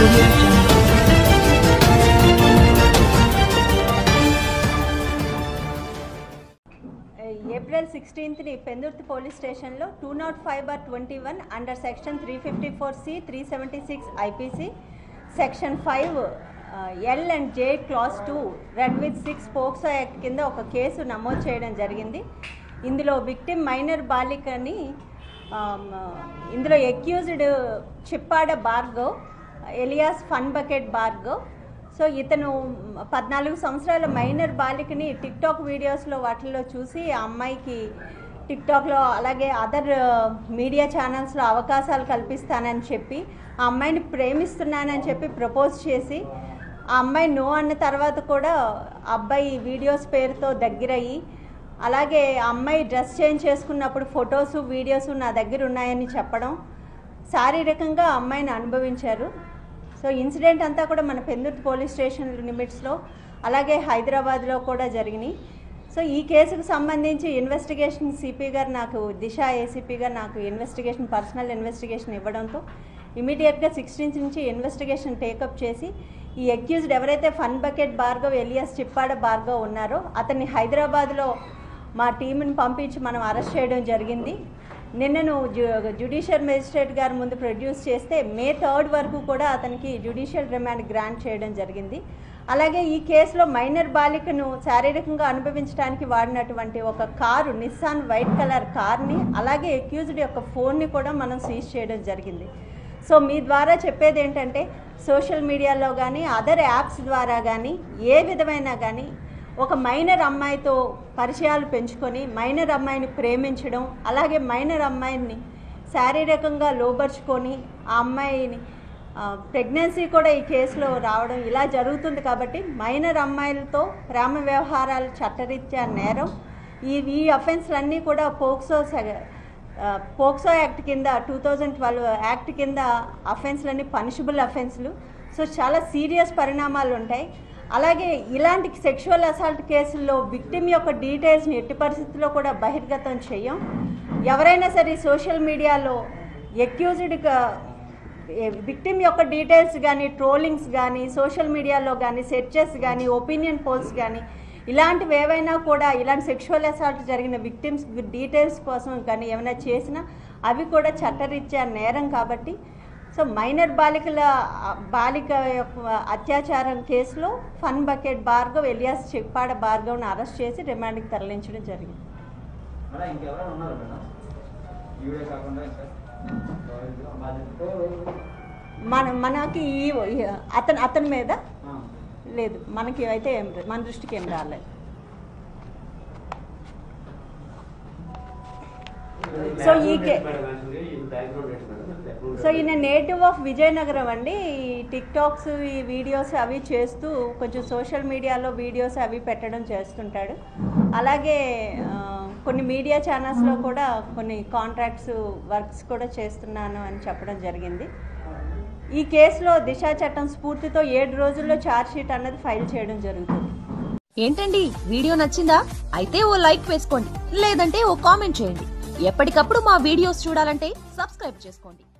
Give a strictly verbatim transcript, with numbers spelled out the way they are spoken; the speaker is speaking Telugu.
Audio Jungle. April sixteenth ని పెందుర్తి పోలీస్ స్టేషన్లో two not five bar twenty one under section three fifty four C three seventy six IPC section five L and J clause two read with six POCSO act కింద ఒక కేసు నమోదు చేయడం జరిగింది. ఇందులో విక్టిమ్ మైనర్ బాలికని ఇందులో accused Chippada Bhargav alias fun bucket Bhargav. So ఇతను పద్నాలుగు సంవత్సరాల మైనర్ బాలికని టిక్టాక్ వీడియోస్లో వాటిల్లో చూసి ఆ అమ్మాయికి టిక్టాక్లో అలాగే అదర్ మీడియా ఛానల్స్లో అవకాశాలు కల్పిస్తానని చెప్పి ఆ అమ్మాయిని ప్రేమిస్తున్నానని చెప్పి ప్రపోజ్ చేసి ఆ అమ్మాయి నో అన్న తర్వాత కూడా అబ్బాయి వీడియోస్ పేరుతో దగ్గరయ్యి అలాగే ఆ అమ్మాయి డ్రెస్ చేంజ్ చేసుకున్నప్పుడు ఫొటోస్ వీడియోస్ నా దగ్గర ఉన్నాయని చెప్పడం శారీరకంగా ఆ అమ్మాయిని అనుభవించారు. సో ఇన్సిడెంట్ అంతా కూడా మన పెందుర్తి పోలీస్ స్టేషన్ లిమిట్స్లో అలాగే హైదరాబాద్లో కూడా జరిగినాయి. సో ఈ కేసుకు సంబంధించి ఇన్వెస్టిగేషన్ సిపి గారు నాకు దిశ ఏసీపీ గారు నాకు ఇన్వెస్టిగేషన్ పర్సనల్ ఇన్వెస్టిగేషన్ ఇవ్వడంతో ఇమీడియట్గా సిక్స్టీన్త్ నుంచి ఇన్వెస్టిగేషన్ టేకప్ చేసి ఈ అక్యూజ్డ్ ఎవరైతే fun bucket Bhargav alias Chippada Bhargav ఉన్నారో అతన్ని హైదరాబాద్లో మా టీంని పంపించి మనం అరెస్ట్ చేయడం జరిగింది. నిన్నను జ్యుడిషియల్ మేజిస్ట్రేట్ గారి ముందు ప్రొడ్యూస్ చేస్తే మే థర్డ్ వరకు కూడా అతనికి జ్యుడిషియల్ రిమాండ్ గ్రాంట్ చేయడం జరిగింది. అలాగే ఈ కేసులో మైనర్ బాలికను శారీరకంగా అనుభవించడానికి వాడినటువంటి ఒక కారు నిస్సాన్ వైట్ కలర్ కార్ని అలాగే అక్యూజ్డ్ యొక్క ఫోన్ని కూడా మనం సీజ్ చేయడం జరిగింది. సో మీ ద్వారా చెప్పేది ఏంటంటే సోషల్ మీడియాలో కానీ అదర్ యాప్స్ ద్వారా కానీ ఏ విధమైనా కానీ ఒక మైనర్ అమ్మాయితో పరిచయాలు పెంచుకొని మైనర్ అమ్మాయిని ప్రేమించడం అలాగే మైనర్ అమ్మాయిని శారీరకంగా లోబర్చుకొని ఆ అమ్మాయిని ప్రెగ్నెన్సీ కూడా ఈ కేసులో రావడం ఇలా జరుగుతుంది. కాబట్టి మైనర్ అమ్మాయిలతో ప్రేమ వ్యవహారాలు చట్టరీత్యా నేరం. ఈ ఈ అఫెన్స్లన్నీ కూడా పోక్సో పోక్సో యాక్ట్ కింద టూ థౌజండ్ ట్వెల్వ్ యాక్ట్ కింద అఫెన్స్లన్నీ పనిషబుల్ అఫెన్స్లు. సో చాలా సీరియస్ పరిణామాలు ఉంటాయి. అలాగే ఇలాంటి సెక్షువల్ అసాల్ట్ కేసుల్లో విక్టిమ్ యొక్క డీటెయిల్స్ని ఎట్టి పరిస్థితుల్లో కూడా బహిర్గతం చేయం. ఎవరైనా సరే సోషల్ మీడియాలో ఎక్యూజ్డ్ విక్టిమ్ యొక్క డీటెయిల్స్ కానీ ట్రోలింగ్స్ కానీ సోషల్ మీడియాలో కానీ సెర్చెస్ కానీ ఒపీనియన్ పోల్స్ కానీ ఇలాంటివి ఏవైనా కూడా ఇలాంటి సెక్షువల్ అసాల్ట్ జరిగిన విక్టిమ్స్ డీటెయిల్స్ కోసం కానీ ఏమైనా చేసినా అవి కూడా చట్టరీత్యా నేరం. కాబట్టి సో మైనర్ బాలికల బాలిక యొక్క అత్యాచారం కేసులో fun bucket Bhargav alias Chippada భార్గవ్ను అరెస్ట్ చేసి రిమాండ్కి తరలించడం జరిగింది. మన మనకి ఈ అతను అతని మీద లేదు, మనకి అయితే ఏం మన దృష్టికి ఏం రాలేదు. సో ఈ సో ఈయన నేటివ్ ఆఫ్ విజయనగరం అండి. ఈ టిక్టాక్స్ ఈ వీడియోస్ అవి చేస్తూ కొంచెం సోషల్ మీడియాలో వీడియోస్ అవి పెట్టడం చేస్తుంటాడు. అలాగే కొన్ని మీడియా ఛానల్స్లో కూడా కొన్ని కాంట్రాక్ట్స్ వర్క్స్ కూడా చేస్తున్నాను అని చెప్పడం జరిగింది. ఈ కేసులో దిశా చట్టం స్ఫూర్తితో ఏడు రోజుల్లో ఛార్జ్ షీట్ అన్నది ఫైల్ చేయడం జరుగుతుంది. ఏంటండి వీడియో నచ్చిందా? అయితే ఓ లైక్ వేసుకోండి, లేదంటే ఓ కామెంట్ చేయండి. ఎప్పటికప్పుడు మా వీడియోస్ చూడాలంటే సబ్స్క్రైబ్ చేసుకోండి.